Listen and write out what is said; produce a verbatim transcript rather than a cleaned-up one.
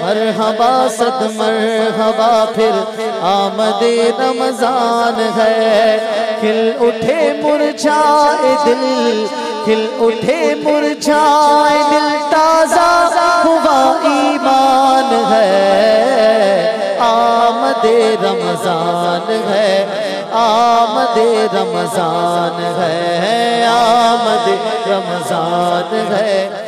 मरहबा सद मरहबा फिर आमदे रमजान है। खिल उठे मुरझाए दिल, खिल उठे मुरझाए दिल, ताजा हुआ ईमान है। आमदे रमजान है, आमदे रमजान है, आमदे रमजान है।